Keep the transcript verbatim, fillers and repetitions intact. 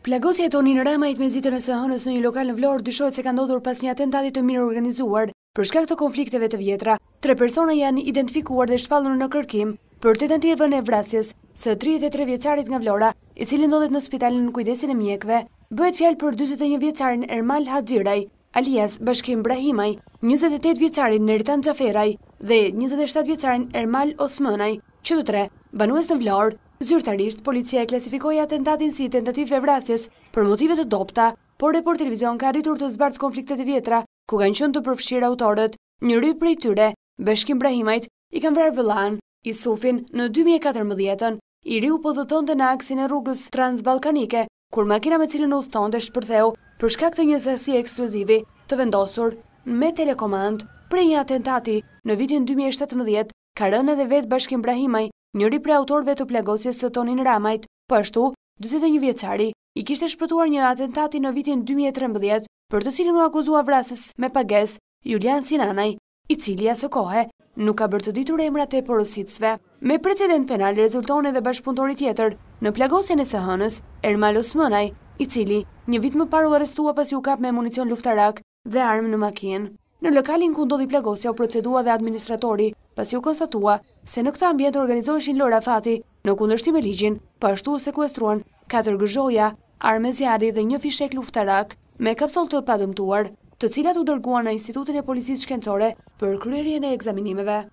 Plagosja e Tonin Ramajt me zitën e së hënës në një lokal në Vlorë dyshohet se ka ndodhur pas një atentati të mirë organizuar. Për shkak të konflikteve të vjetra, tre persona janë identifikuar dhe shpallur në kërkim për tentativën e vrasjes së tridhjetë e tre vjeçarit nga Vlora, i cili ndodhet në spitalin në kujdesin e mjekëve. Bëhet fjalë për dyzet e një vjeçarin Ermal Haxhiraj, alias Bashkim Brahimaj, njëzet e tetë vjeçarin Neritan Xhaferaj dhe njëzet e shtatë vjeçarin Ermal Osmanaj, që të tre banues në Vlorë. Zyrtarisht, policia e klasifikoi atentatin si tentativë e vrasjes për motive të dobta, por Report Televizion ka arritur të zbardhë konfliktet e vjetra, ku kanë qenë të përfshirë autorët. Njëri prej tyre, Bashkim Brahimajt, i kanë vrarë vëllain, Isufin, në dy mijë e katërmbëdhjetë. I riu po dhëtonte në aksin e rrugës transballkanike, kur makina me cilën udhëtonte shpërtheu për shkak të një sasi eksplozivi të vendosur me telekomand. Prej një atentati në vitin dy mijë e shtatëmbëdhjetë, ka rënë edhe vetë Bashkim Brahimaj, njëri prej autorëve të plagosjes së Tonin Ramajt. Po ashtu, dyzet e një vjeçari i kishte shpëtuar një atentati në vitin dy mijë e trembëdhjetë, për të cilin u akuzua vrasës me pagesë Julian Sinanaj, i cili asë kohe nuk ka bërë të ditur emrat e porositësve. Me precedent penal rezulton edhe bashkëpunëtori tjetër në plagosjen e së hënës, Ermal Osmanaj, i cili një vit më parë u arrestua pasi u kap me municion luftarak dhe armë në makinë. Në lokalin ku ndodhi plagosja u procedua dhe administratori, pasi u konstatua se në këtë ambient organizoheshin lora fati në kundërshtim me ligjin. Po ashtu u sekuestruan katër gëzhoja, armë zjarri dhe një fishek luftarak me kapsull të padëmtuar, të cilat u dërguan në Institutin e Policisë Shkencore për kryerjen e ekzaminimeve.